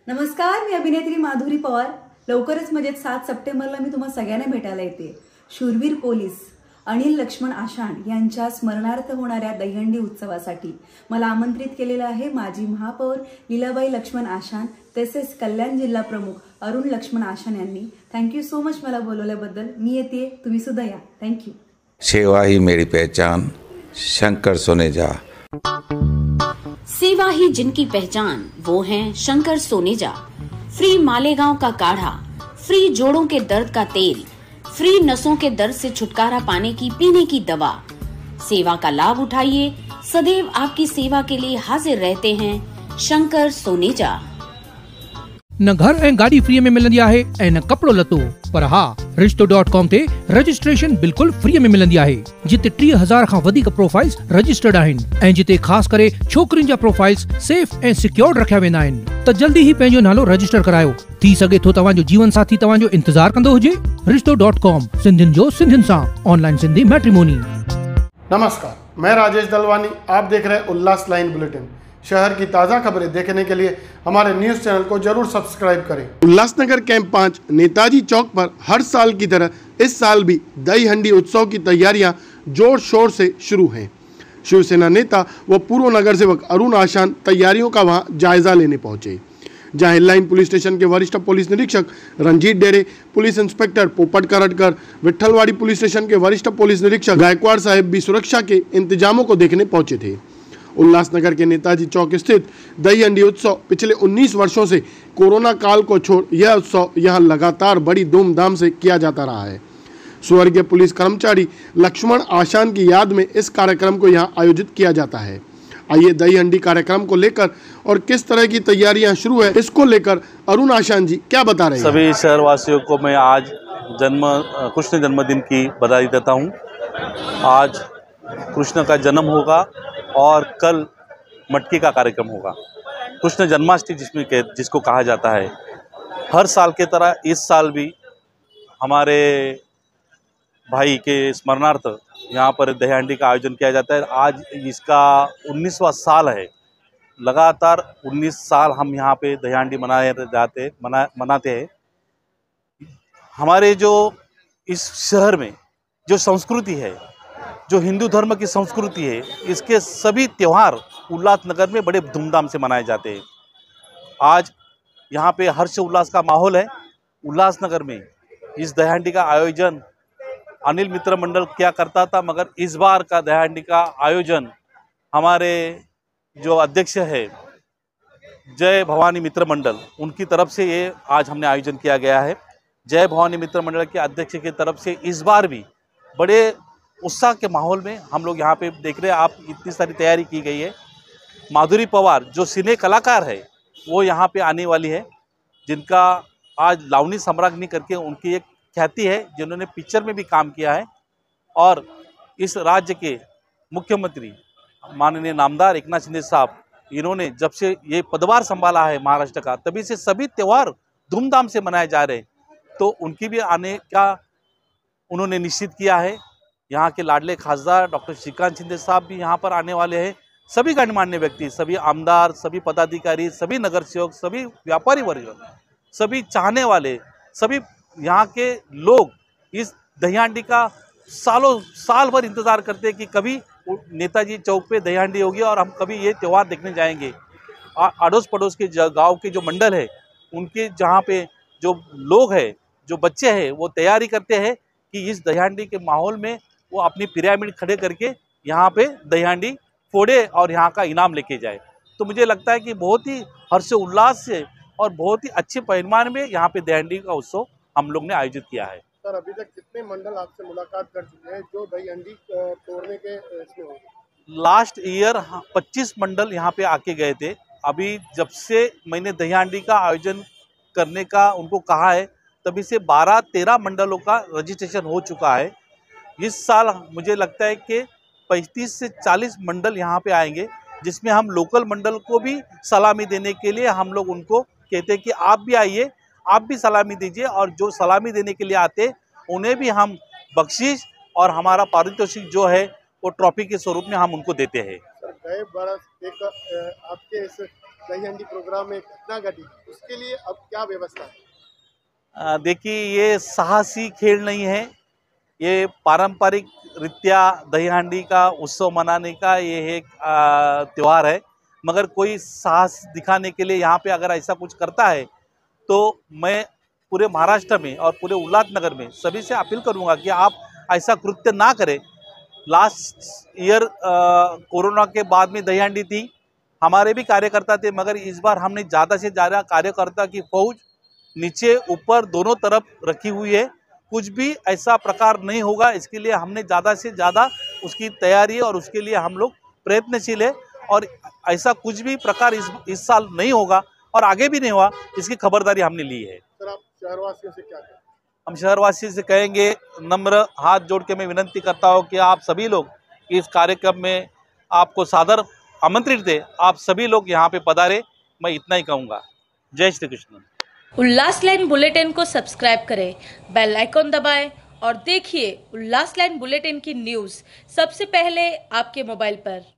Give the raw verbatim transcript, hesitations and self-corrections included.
नमस्कार, मी अभिनेत्री माधुरी पवार. लवकरच म्हणजे सात सप्टेंबरला मी तुम्हा सगळ्यांना भेटायला येते. शूरवीर पोलीस अनिल लक्ष्मण आशाण यांच्या स्मरणार्थ होणाऱ्या दहीहंडी उत्सवासाठी मला आमंत्रित केलेलं आहे माजी महापौर लीलाबाई लक्ष्मण आशाण तसेच कल्याण जिल्हा प्रमुख अरुण लक्ष्मण आशाण यांनी. थँक्यू सो मच मला बोलवल्याबद्दल. मी येते, तुम्ही सुद्धा या. थँक्यू. सेवा ही मेरी पहचान, शंकर सोनेजा. सेवा ही जिनकी पहचान, वो हैं शंकर सोनेजा. फ्री मालेगांव का काढ़ा, फ्री जोड़ों के दर्द का तेल, फ्री नसों के दर्द से छुटकारा पाने की पीने की दवा. सेवा का लाभ उठाइए. सदैव आपकी सेवा के लिए हाजिर रहते हैं शंकर सोनेजा. न घर ऐं गाड़ी फ्री में मिलंदी आहे ऐं न कपड़ो लतो, पर हा रिश्तो डॉट कॉम ते रजिस्ट्रेशन बिल्कुल फ्री में मिलंदी आहे, जिते टीह हज़ार खां वधीक प्रोफाइल्स रजिस्टर्ड आहिनि ऐं जिते ख़ास करे छोकरियुनि जा प्रोफाइल्स सेफ ऐं सिक्योर्ड रखिया वेंदा आहिनि. त जल्दी ही पंहिंजो नालो रजिस्टर करायो. थी सघे थो तव्हांजो जीवन साथी तव्हांजो इंतजार कंदो हुजे. रिश्तो डॉट कॉम, सिंधियुनि जो सिंधियुनि सां, ऑनलाइन सिंधी मैट्रिमोनी. नमस्कार, मैं राजेश दलवानी. आप देख रहे हैं उल्लास लाइन बुलेटिन. शहर की ताज़ा खबरें देखने के लिए हमारे न्यूज़ चैनल को जरूर सब्सक्राइब करें. उल्लासनगर कैंप पाँच नेताजी चौक पर हर साल की तरह इस साल भी दही हंडी उत्सव की तैयारियां जोर शोर से शुरू हैं. शिवसेना नेता व पूर्व नगर सेवक अरुण आशाण तैयारियों का वहां जायजा लेने पहुंचे, जहां हिललाइन पुलिस स्टेशन के वरिष्ठ पुलिस निरीक्षक रंजीत डेरे, पुलिस इंस्पेक्टर पोपट करटकर, विट्ठलवाड़ी पुलिस स्टेशन के वरिष्ठ पुलिस निरीक्षक गायकवाड़ साहब भी सुरक्षा के इंतजामों को देखने पहुंचे थे. उल्लासनगर के नेताजी चौक स्थित दही हंडी उत्सव पिछले उन्नीस वर्षों से कोरोना काल को छोड़ यह उत्सव यहां लगातार बड़ी धूमधाम से किया जाता रहा है. स्वर्गीय पुलिस कर्मचारी लक्ष्मण आशाण की याद में इस कार्यक्रम को यहां आयोजित किया जाता है. आइए दही हंडी कार्यक्रम को लेकर और किस तरह की तैयारियां शुरू है, इसको लेकर अरुण आशाण जी क्या बता रहे हैं. सभी शहरवासियों को मैं आज जन्म कृष्ण जन्मदिन की बधाई देता हूँ. आज कृष्ण का जन्म होगा और कल मटकी का कार्यक्रम होगा. कृष्ण जन्माष्टमी जिसमें जिसको कहा जाता है. हर साल के तरह इस साल भी हमारे भाई के स्मरणार्थ यहाँ पर दही हंडी का आयोजन किया जाता है. आज इसका उन्नीसवां साल है. लगातार उन्नीस साल हम यहाँ पे दही हंडी मनाए जाते मना मनाते हैं. हमारे जो इस शहर में जो संस्कृति है, जो हिंदू धर्म की संस्कृति है, इसके सभी त्यौहार उल्लासनगर में बड़े धूमधाम से मनाए जाते हैं. आज यहाँ पे हर्ष उल्लास का माहौल है. उल्लासनगर में इस दही हंडी का आयोजन अनिल मित्र मंडल क्या करता था, मगर इस बार का दही हंडी का आयोजन हमारे जो अध्यक्ष है जय भवानी मित्र मंडल, उनकी तरफ से ये आज हमने आयोजन किया गया है. जय भवानी मित्र मंडल के अध्यक्ष की तरफ से इस बार भी बड़े उत्साह के माहौल में हम लोग यहाँ पे देख रहे हैं. आप इतनी सारी तैयारी की गई है. माधुरी पवार जो सिने कलाकार है वो यहाँ पे आने वाली है, जिनका आज लावनी सम्राज्ञी करके उनकी एक ख्याति है, जिन्होंने पिक्चर में भी काम किया है. और इस राज्य के मुख्यमंत्री माननीय नामदार एकनाथ शिंदे साहब, इन्होंने जब से ये पदभार संभाला है महाराष्ट्र का, तभी से सभी त्यौहार धूमधाम से मनाए जा रहे हैं. तो उनकी भी आने का उन्होंने निश्चित किया है. यहाँ के लाडले खासदार डॉक्टर श्रीकांत शिंदे साहब भी यहाँ पर आने वाले हैं. सभी गणमान्य व्यक्ति, सभी आमदार, सभी पदाधिकारी, सभी नगर सेवक, सभी व्यापारी वर्ग, सभी चाहने वाले, सभी यहाँ के लोग इस दही हंडी का सालों साल भर इंतज़ार करते हैं कि कभी नेताजी चौक पे दही हंडी होगी और हम कभी ये त्यौहार देखने जाएंगे. अड़ोस पड़ोस के गाँव के जो मंडल है, उनके जहाँ पे जो लोग हैं, जो बच्चे हैं, वो तैयारी करते हैं कि इस दही हंडी के माहौल में वो अपनी पिरामिड खड़े करके यहाँ पे दही हंडी फोड़े और यहाँ का इनाम लेके जाए. तो मुझे लगता है कि बहुत ही हर्ष उल्लास से और बहुत ही अच्छे परिमाण में यहाँ पे दही हंडी का उत्सव हम लोग ने आयोजित किया है. सर, अभी तक कितने मंडल आपसे मुलाकात कर चुके हैं जो दही हंडी तोड़ने के इसमें होंगे? लास्ट ईयर पच्चीस मंडल यहाँ पे आके गए थे. अभी जब से मैंने दही हंडी का आयोजन करने का उनको कहा है, तभी से बारह तेरह मंडलों का रजिस्ट्रेशन हो चुका है. इस साल मुझे लगता है कि पैंतीस से चालीस मंडल यहाँ पे आएंगे, जिसमें हम लोकल मंडल को भी सलामी देने के लिए हम लोग उनको कहते हैं कि आप भी आइए, आप भी सलामी दीजिए. और जो सलामी देने के लिए आते उन्हें भी हम बख्शीश और हमारा पारितोषिक जो है वो ट्रॉफी के स्वरूप में हम उनको देते हैं. सर, गए बरस एक आपके इस दही हंडी प्रोग्राम में घटना घटी, उसके लिए अब क्या व्यवस्था है? अ, देखिए, ये साहसी खेल नहीं है, ये पारंपरिक रीत्या दही हांडी का उत्सव मनाने का ये एक अ, त्यौहार है। मगर कोई साहस दिखाने के लिए यहाँ पे अगर ऐसा कुछ करता है तो मैं पूरे महाराष्ट्र में और पूरे उल्लासनगर में सभी से अपील करूँगा कि आप ऐसा कृत्य ना करें। लास्ट ईयर कोरोना के बाद में दही हांडी थी, हमारे भी कार्यकर्ता थे, मगर इस बार हमने ज़्यादा से ज़्यादा कार्यकर्ता की फौज नीचे ऊपर दोनों तरफ रखी हुई है। कुछ भी ऐसा प्रकार नहीं होगा, इसके लिए हमने ज़्यादा से ज़्यादा उसकी तैयारी और उसके लिए हम लोग प्रयत्नशील है और ऐसा कुछ भी प्रकार इस इस साल नहीं होगा और आगे भी नहीं हुआ, इसकी खबरदारी हमने ली है। सर, आप शहरवासियों से क्या कहें? हम शहरवासी से कहेंगे, नम्र हाथ जोड़ के मैं विनंती करता हूँ कि आप सभी लोग इस कार्यक्रम में आपको सादर आमंत्रित थे, आप सभी लोग यहाँ पे पधारे, मैं इतना ही कहूँगा। जय श्री कृष्ण। उल्लास लाइन बुलेटिन को सब्सक्राइब करें, बेल आइकॉन दबाएं और देखिए उल्लास लाइन बुलेटिन की न्यूज़ सबसे पहले आपके मोबाइल पर।